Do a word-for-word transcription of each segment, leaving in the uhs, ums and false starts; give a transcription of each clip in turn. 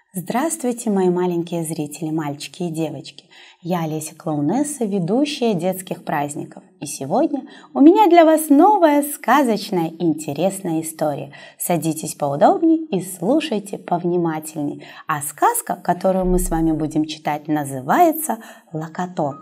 Здравствуйте, мои маленькие зрители, мальчики и девочки. Я Олеся Клоунесса, ведущая детских праздников. И сегодня у меня для вас новая сказочная интересная история. Садитесь поудобнее и слушайте повнимательней. А сказка, которую мы с вами будем читать, называется «Локоток».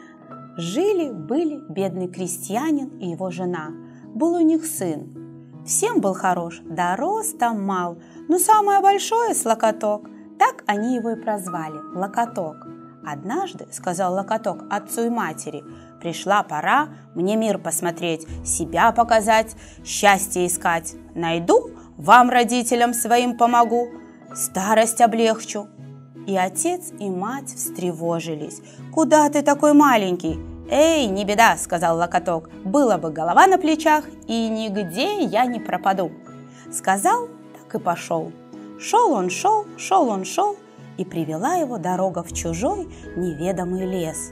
Жили-были бедный крестьянин и его жена. Был у них сын. Всем был хорош, да ростом мал, но самое большое с локоток. Так они его и прозвали – Локоток. Однажды, сказал Локоток отцу и матери, пришла пора мне мир посмотреть, себя показать, счастье искать. Найду, вам, родителям своим, помогу, старость облегчу. И отец, и мать встревожились. Куда ты такой маленький? Эй, не беда, сказал Локоток, было бы голова на плечах, и нигде я не пропаду. Сказал, так и пошел. Шел он, шел, шел он, шел, и привела его дорога в чужой неведомый лес.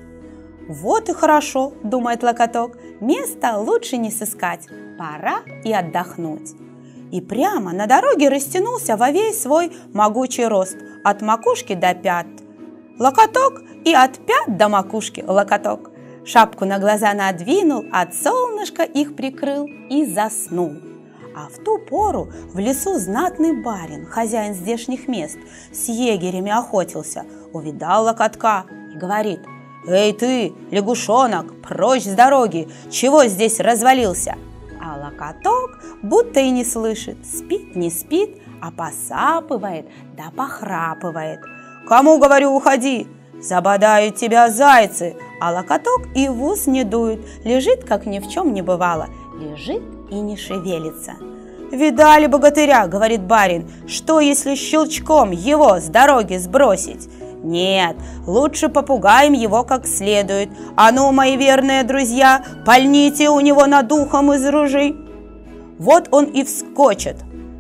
Вот и хорошо, думает Локоток, места лучше не сыскать, пора и отдохнуть. И прямо на дороге растянулся во весь свой могучий рост, от макушки до пят. Локоток и от пят до макушки Локоток. Шапку на глаза надвинул, от солнышка их прикрыл и заснул. А в ту пору в лесу знатный барин, хозяин здешних мест, с егерями охотился, увидал Локотка и говорит: «Эй ты, лягушонок, прочь с дороги, чего здесь развалился?» А Локоток будто и не слышит, спит, не спит, а посапывает да похрапывает. «Кому, говорю, уходи? Забодают тебя зайцы!» А Локоток и в ус не дует, лежит, как ни в чем не бывало, лежит и не шевелится. «Видали богатыря, — говорит барин, — что, если щелчком его с дороги сбросить? Нет, лучше попугаем его как следует. А ну, мои верные друзья, пальните у него над ухом из ружей!» Вот он и вскочит,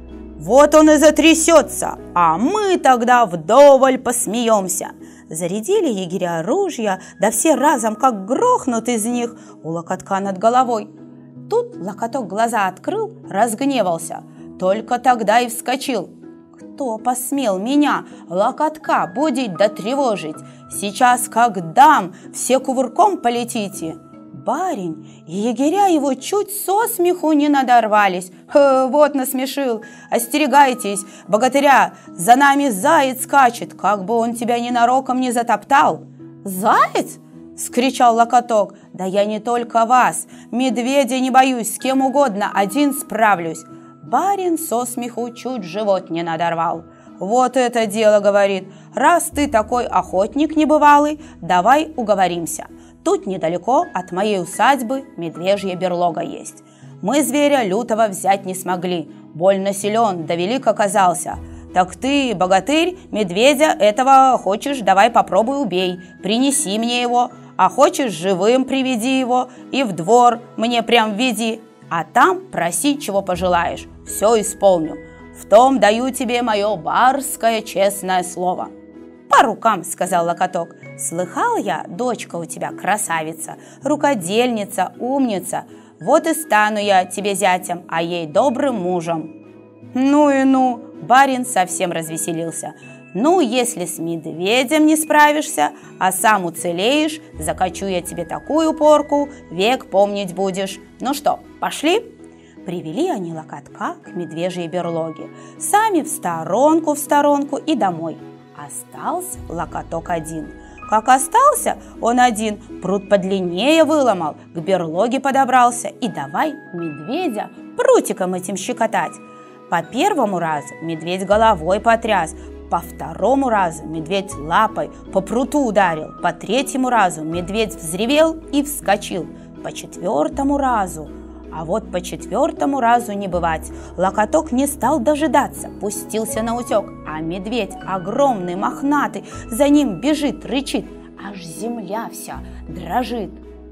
вот он и затрясется, а мы тогда вдоволь посмеемся. Зарядили егеря ружья, да все разом, как грохнут из них, у Локотка над головой. Тут Локоток глаза открыл, разгневался, только тогда и вскочил. «Кто посмел меня, Локотка, будить да тревожить? Сейчас, как дам, все кувырком полетите!» Барин и егеря его чуть со смеху не надорвались. «Ха, вот насмешил! Остерегайтесь, богатыря, за нами заяц скачет, как бы он тебя ненароком не затоптал!» «Заяц?» — скричал Локоток. «Да я не только вас, медведя не боюсь, с кем угодно, один справлюсь!» Барин со смеху чуть живот не надорвал. «Вот это дело, — говорит, — раз ты такой охотник небывалый, давай уговоримся. Тут недалеко от моей усадьбы медвежья берлога есть. Мы зверя лютого взять не смогли, больно силен, да велик оказался. Так ты, богатырь, медведя этого хочешь, давай попробуй убей, принеси мне его, а хочешь, живым приведи его и в двор мне прям веди, а там проси, чего пожелаешь, все исполню. В том даю тебе мое барское честное слово». «По рукам, — сказал Локоток, — слыхал я, дочка у тебя красавица, рукодельница, умница, вот и стану я тебе зятем, а ей добрым мужем». «Ну и ну!» — барин совсем развеселился. «Ну, если с медведем не справишься, а сам уцелеешь, закачу я тебе такую порку, век помнить будешь. Ну что, пошли?» Привели они Локотка к медвежьей берлоге, сами в сторонку, в сторонку и домой. Остался Локоток один. Как остался он один, прут подлиннее выломал, к берлоге подобрался и давай медведя прутиком этим щекотать. По первому разу медведь головой потряс, по второму разу медведь лапой по пруту ударил, по третьему разу медведь взревел и вскочил, по четвертому разу. А вот по четвертому разу не бывать. Локоток не стал дожидаться, пустился на утек, а медведь огромный, мохнатый, за ним бежит, рычит, аж земля вся дрожит.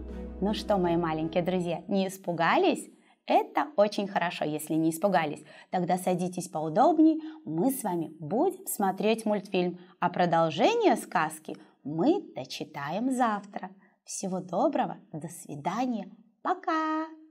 Ну что, мои маленькие друзья, не испугались? Это очень хорошо, если не испугались. Тогда садитесь поудобнее, мы с вами будем смотреть мультфильм, а продолжение сказки мы дочитаем завтра. Всего доброго, до свидания, пока!